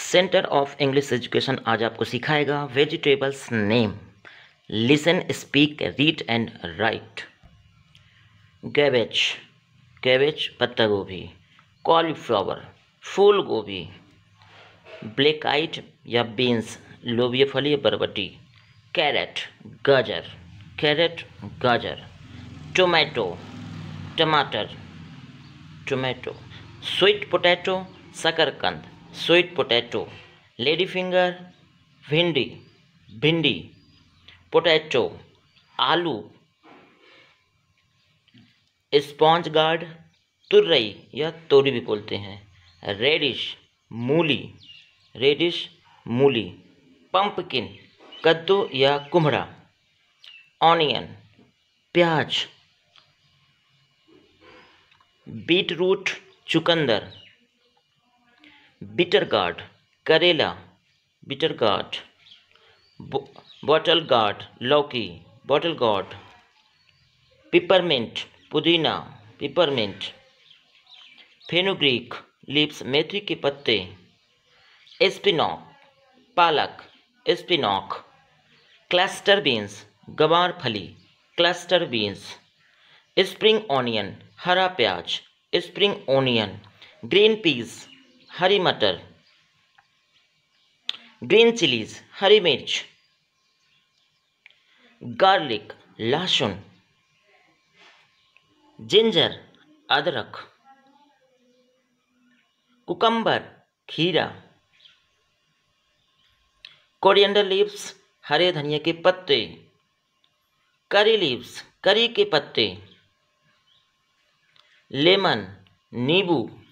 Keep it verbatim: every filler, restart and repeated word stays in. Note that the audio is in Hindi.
सेंटर ऑफ इंग्लिश एजुकेशन आज आपको सिखाएगा vegetables name. Listen, speak, read and write. Cabbage, cabbage पत्ता गोभी। कॉलीफ्लावर, फूल गोभी। ब्लैक आइड या बीन्स, लोबिया फली या बरबटी। कैरेट, गाजर, कैरेट गाजर। टोमेटो, टमाटर, टोमेटो। स्वीट पोटैटो, शकरकंद, स्वीट पोटैटो। लेडी फिंगर, भिंडी, भिंडी। पोटैटो, आलू। स्पॉन्ज गार्ड, तुरई या तोरी भी बोलते हैं। रेडिश, मूली, रेडिश मूली। पंपकिन, कद्दू या कुम्हड़ा। ऑनियन, प्याज। बीट रूट, चुकंदर। बिटर गार्ड, करेला, बिटर गार्ड। बॉटल गार्ड, लौकी, बॉटल गार्ड। पिपरमिंट, पुदीना, पिपरमिंट। फेनुग्रीक लीव्स, मेथी के पत्ते। स्पिनॉक, पालक, स्पिनॉक। क्लस्टर बीन्स, गवार फली, क्लस्टर बीन्स। स्प्रिंग ऑनियन, हरा प्याज, स्प्रिंग ऑनियन। ग्रीन पीस, हरी मटर। ग्रीन चिलीज, हरी मिर्च। गार्लिक, लहसुन। जिंजर, अदरक। कुकम्बर, खीरा। कोरिएंडर लीव्स, हरे धनिया के पत्ते। करी लीव्स, करी के पत्ते। लेमन, नींबू।